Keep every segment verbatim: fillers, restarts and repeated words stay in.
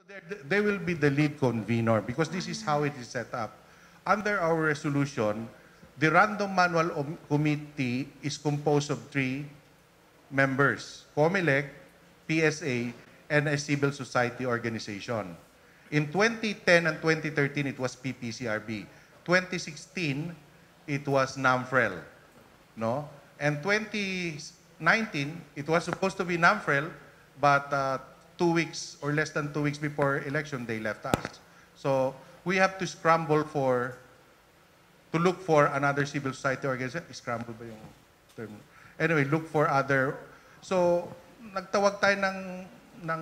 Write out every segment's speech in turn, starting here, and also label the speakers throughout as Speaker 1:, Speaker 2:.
Speaker 1: They will be the lead convener because this is how it is set up. Under our resolution, the random manual committee is composed of three members: Comelec, P S A, and a civil society organization. In twenty ten and twenty thirteen, it was P P C R B. twenty sixteen, it was Namfrel. No? And twenty nineteen, it was supposed to be Namfrel, but uh, two weeks or less than two weeks before election, they left us. So we have to scramble for, to look for another civil society organization. Scramble ba yung term? Anyway, look for other. So nagtawag tayo ng, ng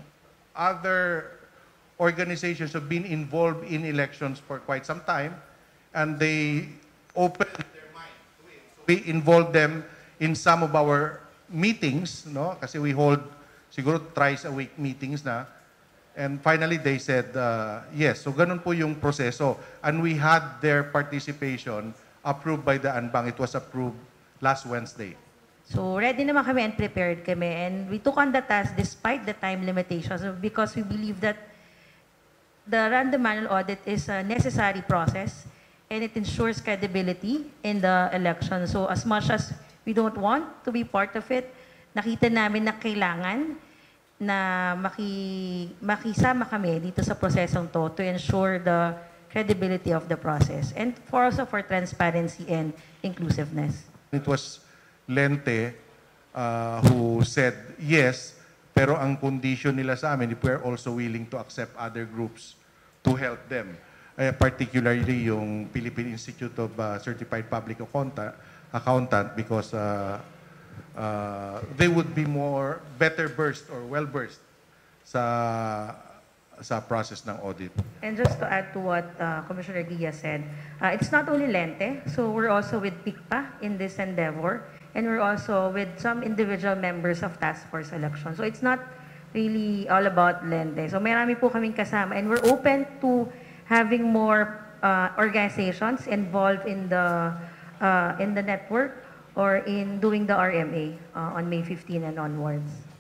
Speaker 1: other organizations have been involved in elections for quite some time, and they opened their mind to it. So we involve them in some of our meetings, no? Kasi we hold siguro thrice a week meetings na. And finally, they said, uh, yes. So ganun po yung proseso. And we had their participation approved by the ANBANG. It was approved last Wednesday.
Speaker 2: So ready naman kami and prepared kami. And we took on the task despite the time limitations because we believe that the random manual audit is a necessary process and it ensures credibility in the election. So as much as we don't want to be part of it, nakita namin na kailangan na maki, makisama kami dito sa prosesong to to ensure the credibility of the process and for also for transparency and inclusiveness.
Speaker 1: It was Lente uh, who said yes, pero ang condition nila sa amin, if we're also willing to accept other groups to help them, uh, particularly yung Philippine Institute of uh, Certified Public Accountant, accountant because uh, uh, they would be more better versed or well versed sa sa process ng audit.
Speaker 2: And just to add to what uh, Commissioner Guia said, uh, it's not only Lente, so we're also with P I C P A in this endeavor, and we're also with some individual members of Task Force Elections. So it's not really all about Lente. So marami po kaming kasama, and we're open to having more uh, organizations involved in the uh, in the network or in doing the R M A uh, on May fifteenth and onwards.